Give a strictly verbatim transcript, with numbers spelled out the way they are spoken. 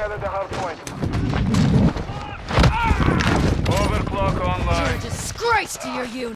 gather the hard point. Overclock online. You're a disgrace to your unit.